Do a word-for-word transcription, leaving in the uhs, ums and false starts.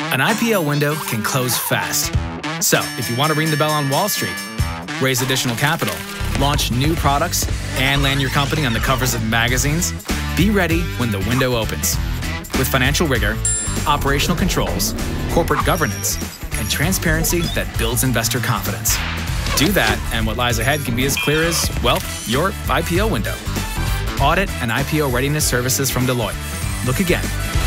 An I P O window can close fast. So, if you want to ring the bell on Wall Street, raise additional capital, launch new products, and land your company on the covers of magazines, be ready when the window opens. With financial rigor, operational controls, corporate governance, and transparency that builds investor confidence. Do that, and what lies ahead can be as clear as, well, your I P O window. Audit and I P O readiness services from Deloitte. Look again.